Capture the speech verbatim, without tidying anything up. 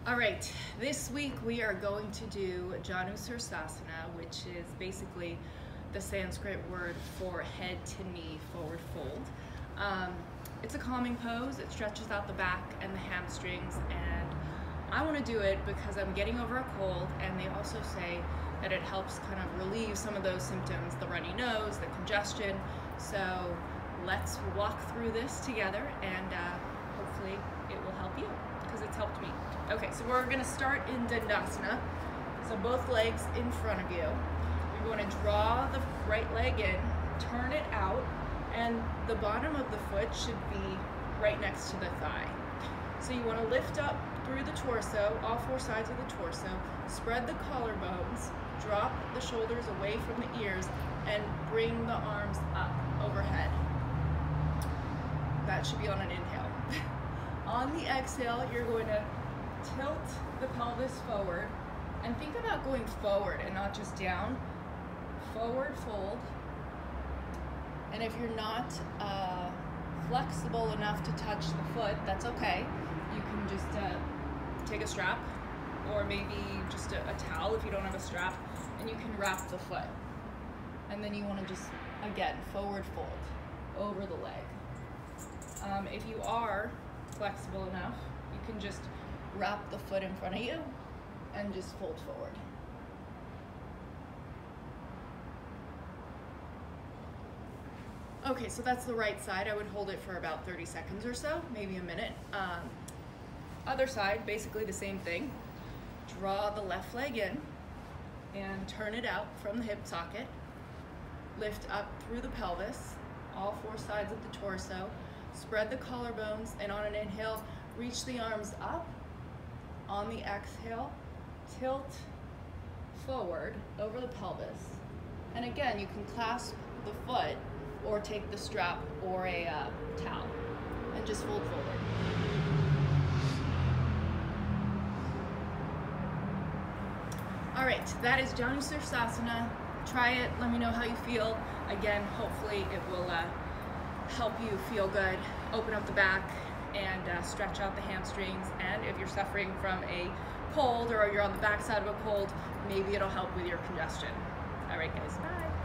All right, this week we are going to do Janu Sirsasana, which is basically the Sanskrit word for head to knee forward fold. Um, it's a calming pose. It stretches out the back and the hamstrings, and I want to do it because I'm getting over a cold, and they also say that it helps kind of relieve some of those symptoms, the runny nose, the congestion. So let's walk through this together, and uh, hopefully it will help you, because it's helped me. Okay, so we're gonna start in Dandasana. So both legs in front of you. You're going to draw the right leg in, turn it out, and the bottom of the foot should be right next to the thigh. So you wanna lift up through the torso, all four sides of the torso, spread the collarbones, drop the shoulders away from the ears, and bring the arms up overhead. That should be on an inhale. On the exhale, you're going to tilt the pelvis forward and think about going forward and not just down. Forward fold. And if you're not uh, flexible enough to touch the foot, that's okay. You can just uh, take a strap, or maybe just a, a towel if you don't have a strap, and you can wrap the foot. And then you want to just, again, forward fold over the leg. Um, if you are flexible enough, you can just wrap the foot in front of you and just fold forward. Okay, so that's the right side. I would hold it for about thirty seconds or so, maybe a minute. Um, other side, basically the same thing. Draw the left leg in and turn it out from the hip socket. Lift up through the pelvis, all four sides of the torso. Spread the collarbones, and on an inhale, reach the arms up. On the exhale, tilt forward over the pelvis. And again, you can clasp the foot or take the strap or a uh, towel and just fold forward. All right, that is Janu Sirsasana. Try it, let me know how you feel. Again, hopefully it will uh, help you feel good, open up the back, and uh, stretch out the hamstrings. And if you're suffering from a cold or you're on the back side of a cold, maybe it'll help with your congestion. All right, guys, bye.